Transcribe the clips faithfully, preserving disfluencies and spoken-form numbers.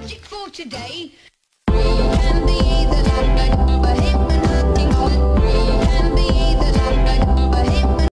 magic for today. We can be either like a hypnotizing hot. We can be either like a hypnotizing.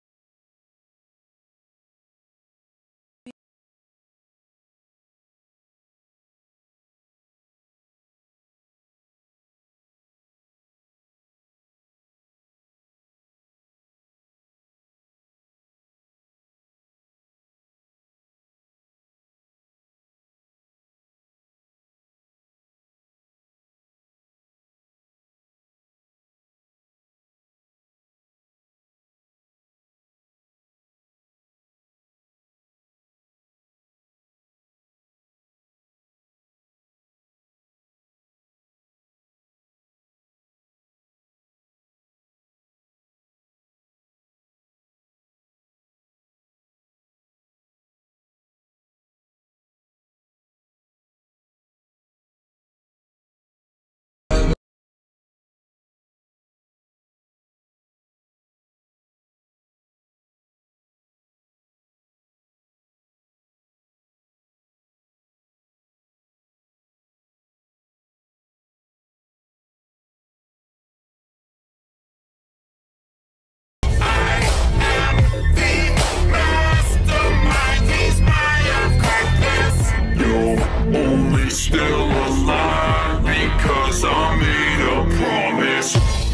Only still alive because I made a promise.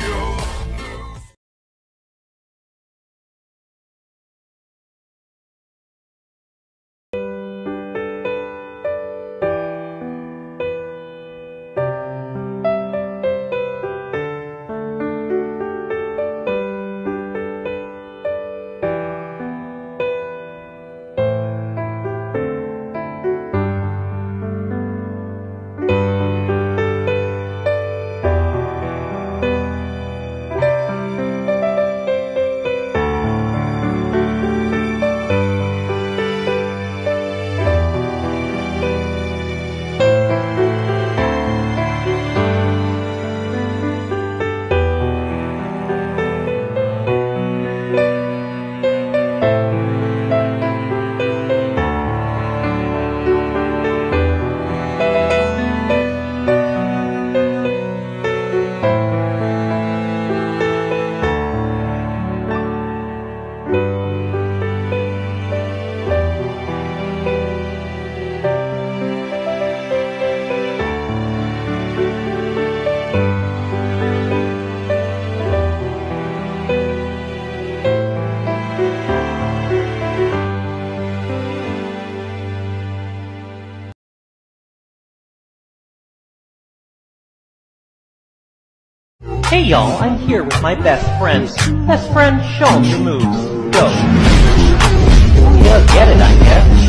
Hey y'all, I'm here with my best friends. Best friend, show 'em your moves. Go. Yeah, get it, I guess.